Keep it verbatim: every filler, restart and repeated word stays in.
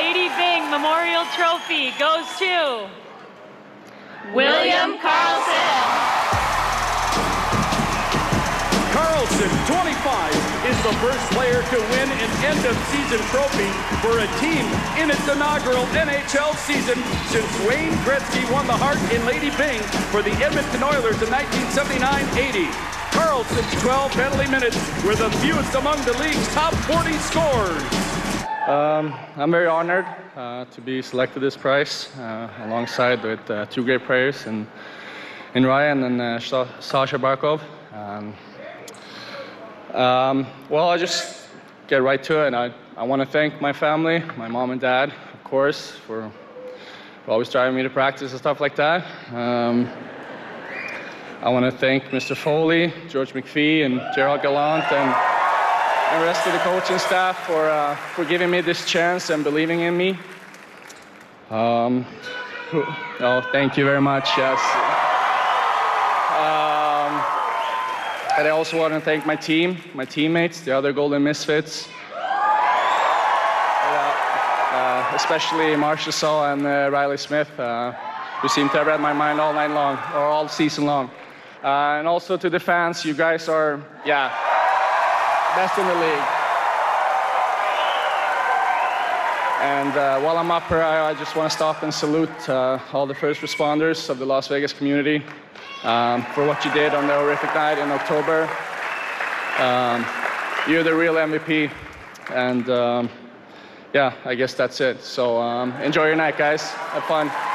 Lady Byng Memorial Trophy goes to William Karlsson. Karlsson, twenty-five, is the first player to win an end-of-season trophy for a team in its inaugural N H L season since Wayne Gretzky won the Hart in Lady Byng for the Edmonton Oilers in nineteen seventy-nine eighty. Karlsson's twelve penalty minutes were the fewest among the league's top forty scorers. Um, I'm very honored uh, to be selected this prize uh, alongside with uh, two great players in, in Ryan and uh, Sasha Barkov. Um, um, well, I'll just get right to it. And I, I want to thank my family, my mom and dad, of course, for, for always driving me to practice and stuff like that. Um, I want to thank Mister Foley, George McPhee, and Gerald Gallant, and and the rest of the coaching staff for, uh, for giving me this chance and believing in me. Um, oh, thank you very much, yes. Um, and I also want to thank my team, my teammates, the other Golden Misfits, uh, uh, especially Marcia Saw and uh, Riley Smith, uh, who seem to have read my mind all night long, or all season long. Uh, and also to the fans, you guys are, yeah, best in the league. And uh, while I'm up here, I, I just want to stop and salute uh, all the first responders of the Las Vegas community um, for what you did on the horrific night in October. Um, you're the real M V P. And um, yeah, I guess that's it. So um, enjoy your night, guys. Have fun.